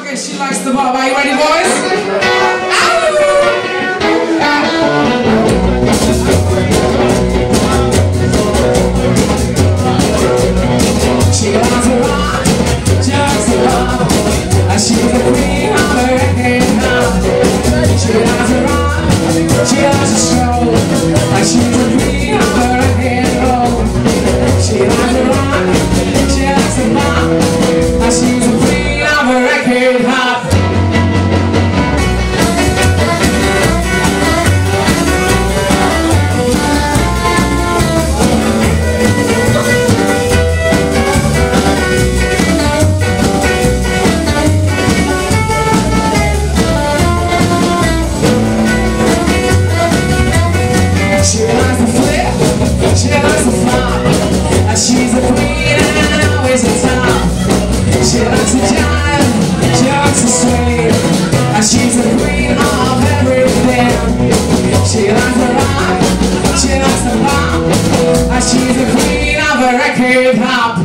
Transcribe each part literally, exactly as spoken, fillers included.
Okay, she likes the bob. Are you ready, boys? She wants to rock, just a bob. She's the queen of the reggae now. She wants to rock, she loves to stroll. She's the queen of the reggae roll. She wants to rock, she likes the bob. She's the queen of the reggae hop. She likes to flip, she likes to flop. She's a queen and always a top. She likes to jive, she likes to sway. She's the queen of everything. She likes to rock, she likes to pop. She's the queen of the record hop.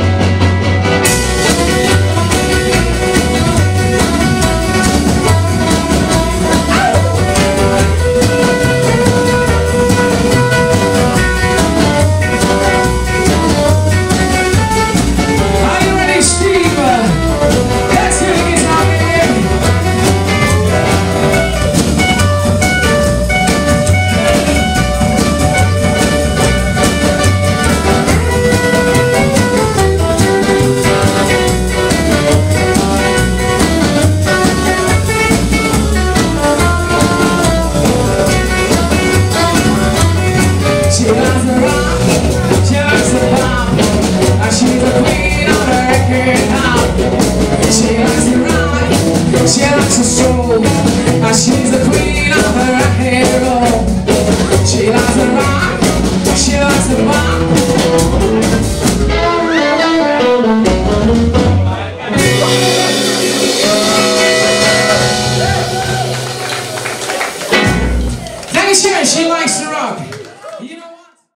She likes to rock, she likes to pop. She's the queen of the record hop. She likes to rock, she likes to stroll.